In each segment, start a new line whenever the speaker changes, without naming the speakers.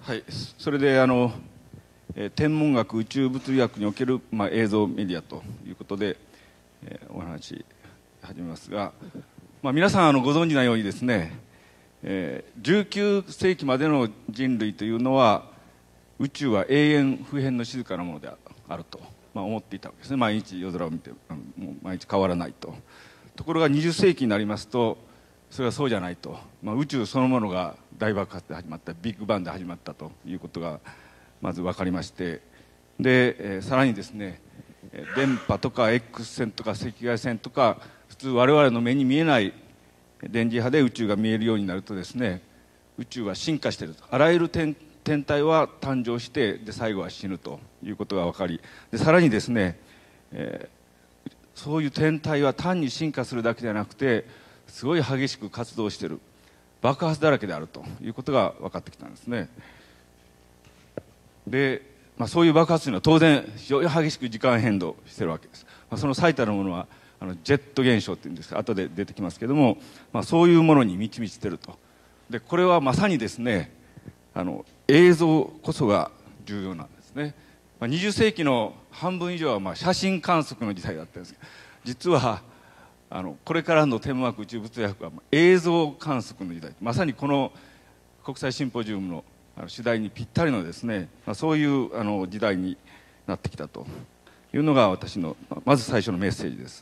はい、それで天文学宇宙物理学における、映像メディアということで、お話し始めますが、皆さんご存知のようにですね、19世紀までの人類というのは宇宙は永遠不変の静かなものであると、思っていたわけですね。毎日夜空を見てもう毎日変わらないと。ところが20世紀になりますとそれはそうじゃないと、宇宙そのものが大爆発で始まったビッグバンで始まったということがまず分かりまして、で、さらにですね、電波とか X 線とか赤外線とか普通我々の目に見えない電磁波で宇宙が見えるようになるとですね、宇宙は進化していると。あらゆる天体は誕生してで最後は死ぬということが分かり、でさらにですね、そういう天体は単に進化するだけではなくてすごい激しく活動している、爆発だらけであるということが分かってきたんですね。で、そういう爆発というのは当然非常に激しく時間変動しているわけです。その最たるものはジェット現象っていうんですが後で出てきますけども、そういうものに満ち満ちていると。でこれはまさにですね、映像こそが重要なんですね。20世紀の半分以上は写真観測の時代だったんですけど、実はこれからの天文学宇宙物理学は映像観測の時代、まさにこの国際シンポジウムの主題にぴったりのですね、そういう時代になってきたというのが私のまず最初のメッセージです。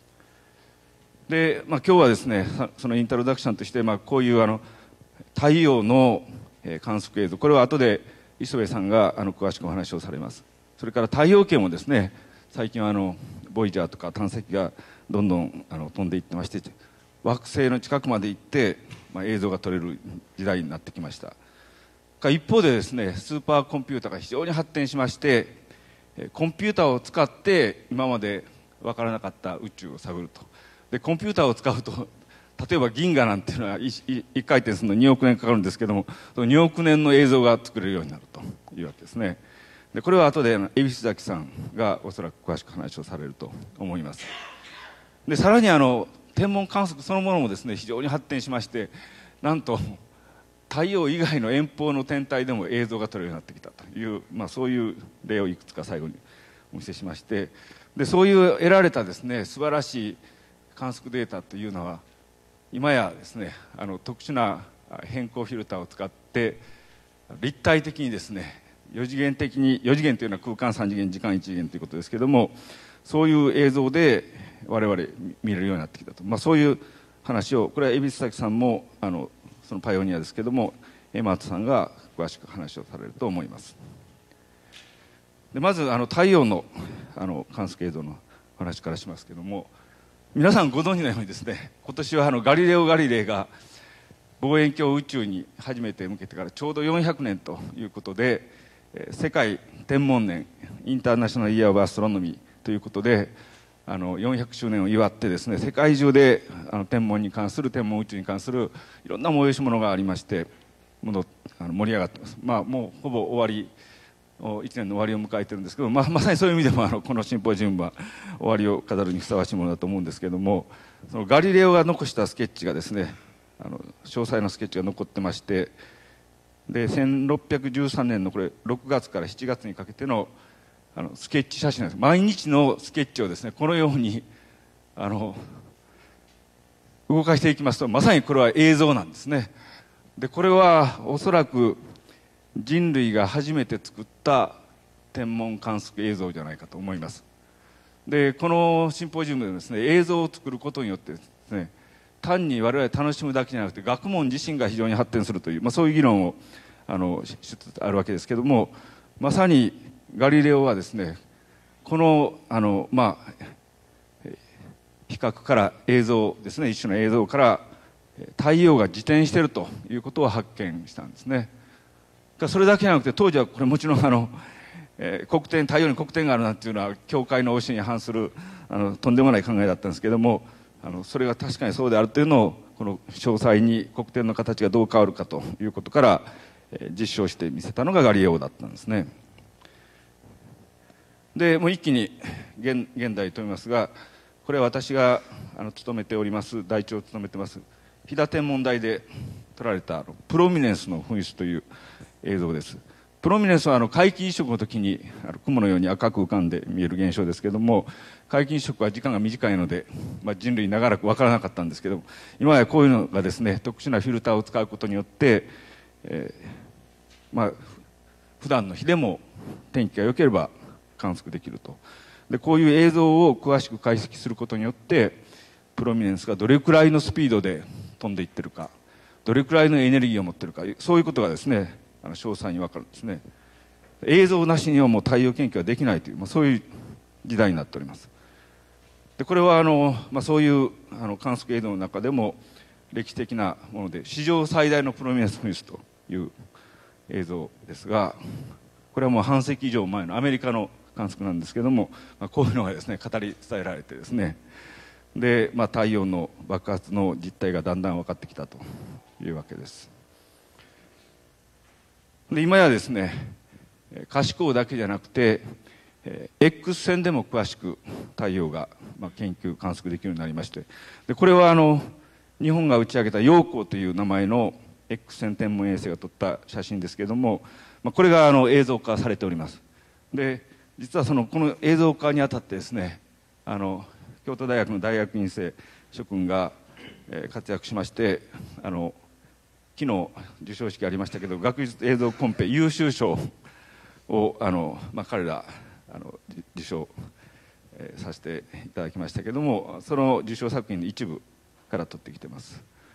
で、今日はですねそのイントロダクションとして、こういう太陽の観測映像、これは後で磯部さんが詳しくお話をされます。それから太陽系もですね、最近はボイジャーとか探査機がどんどん飛んでいってまして、惑星の近くまで行って、映像が撮れる時代になってきました。一方でですね、スーパーコンピューターが非常に発展しまして、コンピューターを使って今まで分からなかった宇宙を探ると。でコンピューターを使うと、例えば銀河なんていうのは1回転するのに2億年かかるんですけども、その2億年の映像が作れるようになるというわけですね。でこれは後で蛭子崎さんがおそらく詳しく話をされると思います。でさらに天文観測そのものもですね非常に発展しまして、なんと太陽以外の遠方の天体でも映像が撮れるようになってきたという、そういう例をいくつか最後にお見せしまして、でそういう得られたですね素晴らしい観測データというのは今やですね特殊な変光フィルターを使って立体的にですね4次元的に、4次元というのは空間3次元時間1次元ということですけども、そういう映像で我々見れるようになってきたと、そういう話を、これは蛭子崎さんもそのパイオニアですけどもエマートさんが詳しく話をされると思います。でまず太陽の観測映像の話からしますけども、皆さんご存知のようにですね、今年はガリレオ・ガリレイが望遠鏡を宇宙に初めて向けてからちょうど400年ということで、世界天文年インターナショナルイヤー・オブ・アストロノミーということで400周年を祝ってですね、世界中で天文に関する、天文宇宙に関するいろんな催し物がありまして盛り上がってます。もうほぼ終わり、1年の終わりを迎えてるんですけど、まさにそういう意味でもこのシンポジウムは終わりを飾るにふさわしいものだと思うんですけども、そのガリレオが残したスケッチがですね詳細なスケッチが残ってまして、で1613年のこれ6月から7月にかけてのスケッチ写真なんです。毎日のスケッチをですねこのように動かしていきますと、まさにこれは映像なんですね。でこれはおそらく人類が初めて作った天文観測映像じゃないかと思います。でこのシンポジウムでですね映像を作ることによってですね、単に我々楽しむだけじゃなくて学問自身が非常に発展するという、そういう議論をしつつあるわけですけども、まさにガリレオはですねこの比較から映像ですね、一種の映像から太陽が自転しているということを発見したんですね。それだけじゃなくて、当時はこれもちろん太陽に黒点があるなんていうのは教会の教えに反するとんでもない考えだったんですけども、それが確かにそうであるというのをこの詳細に黒点の形がどう変わるかということから実証してみせたのがガリレオだったんですね。でもう一気に現代と言いますが、これは私が勤めております台長を務めてます飛騨天文台で撮られたプロミネンスの噴出という映像です。プロミネンスは皆既日食の時に雲のように赤く浮かんで見える現象ですけれども、皆既日食は時間が短いので、人類長らく分からなかったんですけども、今やこういうのがですね、特殊なフィルターを使うことによって、普段の日でも天気が良ければ観測できると。でこういう映像を詳しく解析することによって、プロミネンスがどれくらいのスピードで飛んでいってるか、どれくらいのエネルギーを持っているか、そういうことがですね、詳細に分かるんですね。映像なしにはもう太陽研究はできないという、そういう時代になっております。でこれはそういう観測映像の中でも歴史的なもので、史上最大のプロミネンス噴出という映像ですが、これはもう半世紀以上前のアメリカの観測なんですけども、こういうのがですね語り伝えられてですね、で、太陽の爆発の実態がだんだん分かってきたというわけです。で今やですね、可視光だけじゃなくて X 線でも詳しく太陽が研究観測できるようになりまして、でこれは日本が打ち上げた陽光という名前の X 線天文衛星が撮った写真ですけれども、これが映像化されております。で実はこの映像化にあたってですね、京都大学の大学院生諸君が活躍しまして、昨日授賞式ありましたけど、学術映像コンペ優秀賞を彼ら受賞させていただきましたけども、その受賞作品の一部から取ってきてます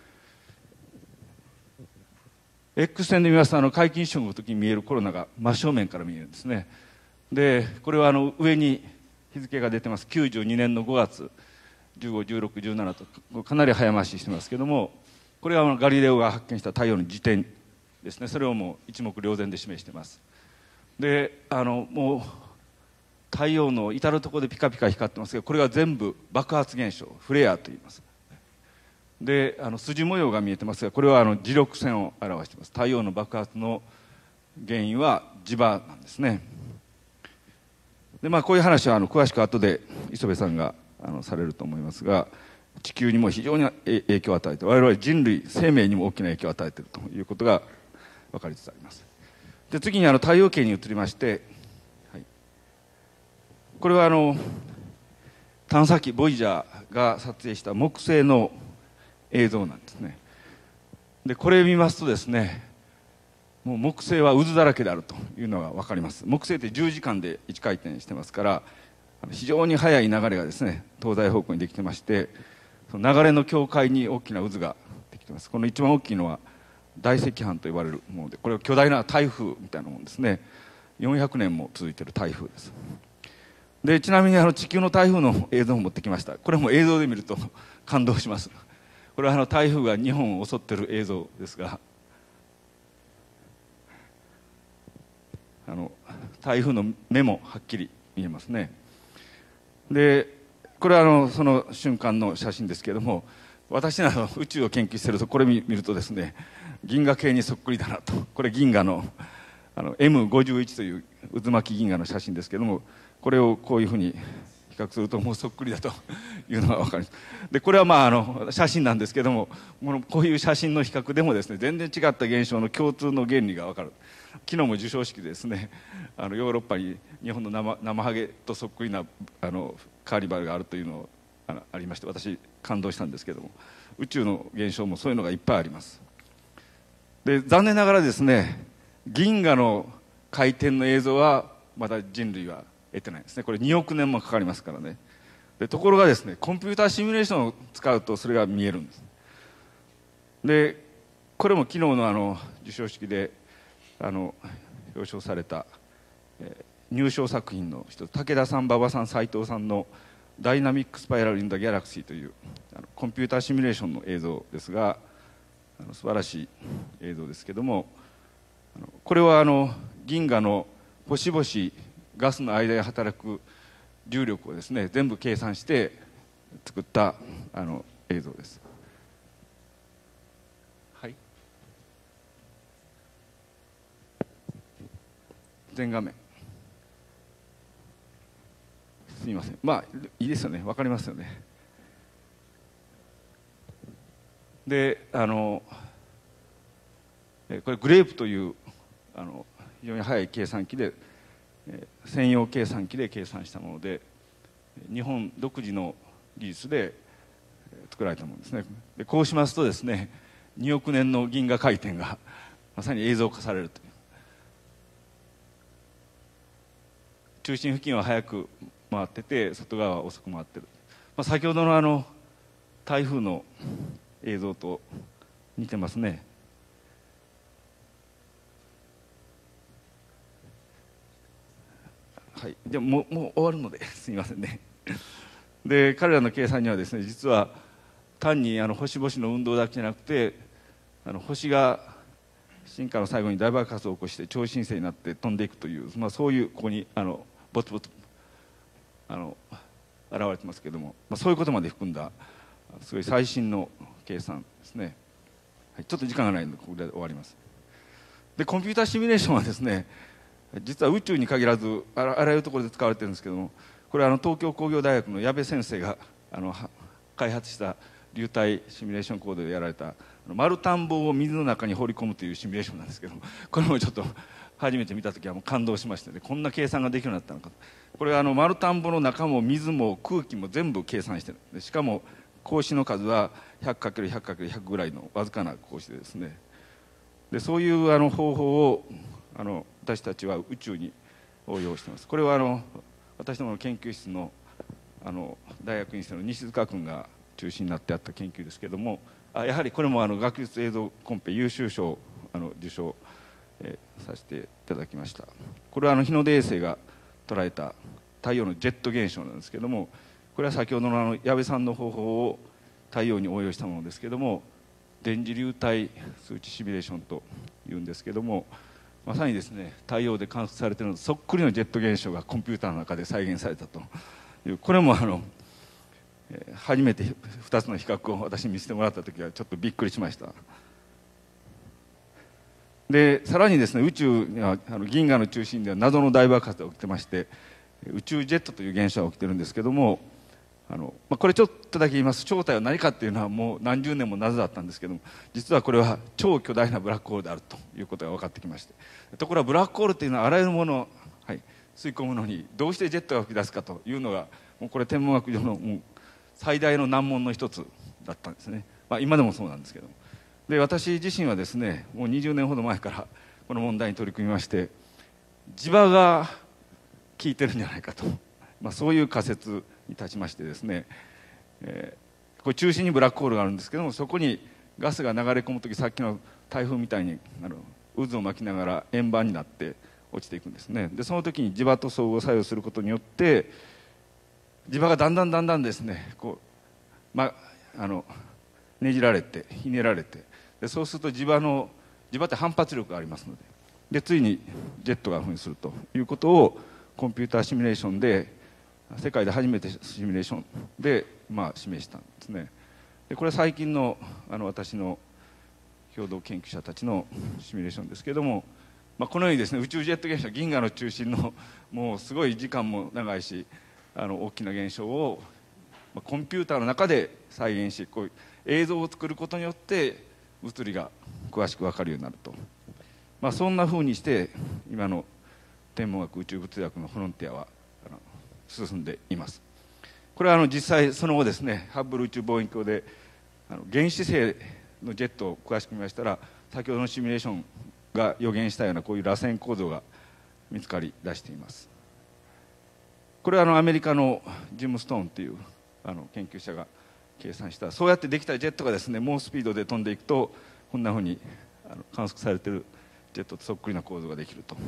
。X 線で見ますと皆既日食の時に見えるコロナが真正面から見えるんですね。でこれは上に日付が出てます。92年の5月15、16、17とかなり早回ししてますけども、これはガリレオが発見した太陽の自転ですね。それをもう一目瞭然で示しています。でもう太陽の至る所でピカピカ光ってますけど、これは全部爆発現象、フレアと言います。で筋模様が見えてますが、これは磁力線を表しています。太陽の爆発の原因は磁場なんですね。でこういう話は詳しく後で磯部さんがされると思いますが、地球にも非常に影響を与えて、我々人類生命にも大きな影響を与えているということが分かりつつあります。で次に太陽系に移りまして、これは探査機ボイジャーが撮影した木星の映像なんですね。でこれを見ますとですね、もう木星は渦だらけであるというのが分かります。木星って10時間で1回転してますから、非常に速い流れがですね東西方向にできてまして、その流れの境界に大きな渦ができてます。この一番大きいのは大赤斑と呼ばれるもので、これは巨大な台風みたいなものですね。400年も続いている台風です。でちなみに地球の台風の映像を持ってきました。これも映像で見ると感動します。これは台風が日本を襲っている映像ですが、台風の目もはっきり見えますね。でこれはその瞬間の写真ですけれども、私など宇宙を研究しているとこれ見るとですね、銀河系にそっくりだなと。これ銀河のM51 という渦巻き銀河の写真ですけれども、これをこういうふうに比較するともうそっくりだというのが分かります。でこれは写真なんですけども、こういう写真の比較でもですね、全然違った現象の共通の原理が分かる。昨日も授賞式でですね、ヨーロッパに日本の生ハゲとそっくりなカーニバルがあるというのがありまして、私感動したんですけども、宇宙の現象もそういうのがいっぱいあります。で残念ながらですね、銀河の回転の映像はまだ人類は得てないですね。これ2億年もかかりますからね。でところがですね、コンピューターシミュレーションを使うとそれが見えるんです。でこれも昨日の授賞式で表彰された、入賞作品の一つ、武田さん、馬場さん、斉藤さんの「ダイナミック・スパイラル・イン・ザ・ギャラクシー」というコンピューターシミュレーションの映像ですが、素晴らしい映像ですけども、これは銀河の星々ガスの間で働く重力をですね全部計算して作った映像です。はい、全画面すみません。いいですよね、分かりますよね。でこれグレープという非常に速い計算機で、専用計算機で計算したもので、日本独自の技術で作られたものですね。でこうしますとですね、2億年の銀河回転がまさに映像化されるという。中心付近は速く回ってて、外側は遅く回ってる。先ほどの台風の映像と似てますね。はい、でももう終わるのですみませんね。で彼らの計算にはですね、実は単に星々の運動だけじゃなくて、星が進化の最後に大爆発を起こして超新星になって飛んでいくという、そういうここにボツボツ現れてますけども、そういうことまで含んだすごい最新の計算ですね。はい、ちょっと時間がないのでここで終わります。でコンピューターシミュレーションはですね、実は宇宙に限らずあらゆるところで使われてるんですけども、これは東京工業大学の矢部先生が開発した流体シミュレーションコードでやられた丸田んぼを水の中に放り込むというシミュレーションなんですけども、これもちょっと初めて見た時はもう感動しましてね、こんな計算ができるようになったのか。これは丸田んぼの中も水も空気も全部計算してる。でしかも格子の数は 100×100×100 ぐらいのわずかな格子でですね、でそういう方法を私たちは宇宙に応用しています。これは私どもの研究室の大学院生の西塚君が中心になってやった研究ですけれども、やはりこれも学術映像コンペ優秀賞を受賞、させていただきました。これは日の出衛星が捉えた太陽のジェット現象なんですけれども、これは先ほどの矢部さんの方法を太陽に応用したものですけれども、電磁流体数値シミュレーションというんですけれども、まさにですね、太陽で観測されているのとそっくりのジェット現象がコンピューターの中で再現されたという、これも初めて2つの比較を私に見せてもらった時はちょっとびっくりしました。でさらにですね、宇宙には銀河の中心では謎の大爆発が起きてまして、宇宙ジェットという現象が起きてるんですけども、これちょっとだけ言います。正体は何かっていうのはもう何十年も謎だったんですけども、実はこれは超巨大なブラックホールであるということが分かってきまして、ところがブラックホールっていうのはあらゆるものを、吸い込むのにどうしてジェットが噴き出すかというのが、もうこれ天文学上のもう最大の難問の一つだったんですね。今でもそうなんですけども、で私自身はですね、もう20年ほど前からこの問題に取り組みまして、磁場が効いてるんじゃないかと、そういう仮説に立ちましてですね、これ中心にブラックホールがあるんですけども、そこにガスが流れ込む時、さっきの台風みたいに渦を巻きながら円盤になって落ちていくんですね。でその時に磁場と相互作用することによって磁場がだんだんですね、ねじられてひねられて、でそうすると磁場って反発力がありますので、ついにジェットが噴するということをコンピューターシミュレーションで、世界で初めてシミュレーションで示したんですね。でこれは最近の私の共同研究者たちのシミュレーションですけれども、このようにですね、宇宙ジェット現象、銀河の中心のもうすごい時間も長いし大きな現象をコンピューターの中で再現し、こういう映像を作ることによって物理が詳しく分かるようになると、そんなふうにして今の天文学宇宙物理学のフロンティアは進んでいます。これは実際その後ですね、ハッブル宇宙望遠鏡で原始星のジェットを詳しく見ましたら、先ほどのシミュレーションが予言したようなこういう螺旋構造が見つかり出しています。これはアメリカのジム・ストーンという研究者が計算した、そうやってできたジェットがですね、猛スピードで飛んでいくとこんなふうに観測されているジェットとそっくりな構造ができると。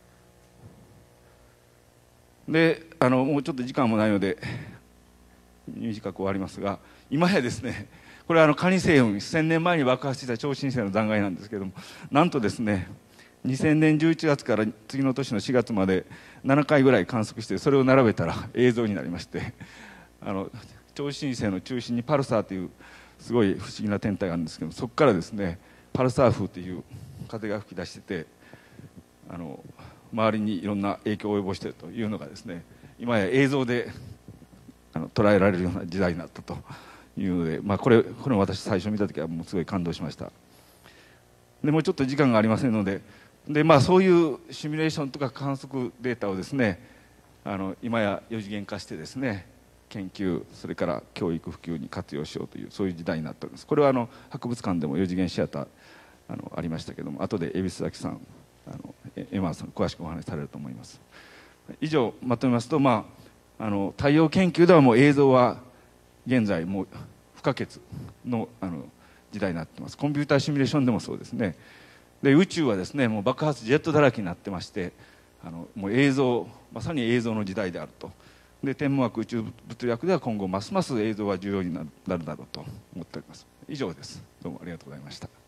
でもうちょっと時間もないので短く終わりますが、今やですね、これはカニ星雲、1000年前に爆発した超新星の残骸なんですけども、なんとですね、2000年11月から次の年の4月まで7回ぐらい観測して、それを並べたら映像になりまして、超新星の中心にパルサーというすごい不思議な天体があるんですけど、そこからですね、パルサー風という風が吹き出してて、周りにいろんな影響を及ぼしているというのがですね、今や映像で捉えられるような時代になったというので、これも私最初見た時はもうすごい感動しました。でもうちょっと時間がありませんので、 でそういうシミュレーションとか観測データをですね今や4次元化してですね研究それから教育普及に活用しようというそういう時代になっております。これは博物館でも4次元シアターありましたけども後で蛭子崎さん山田さん詳しくお話しされると思います。以上まとめますと、太陽研究ではもう映像は現在もう不可欠の時代になっています。コンピューターシミュレーションでもそうですね。で宇宙はですねもう爆発ジェットだらけになってましてもう映像まさに映像の時代であると。で天文学宇宙物理学では今後ますます映像が重要になるだろうと思っております。以上です。どうもありがとうございました。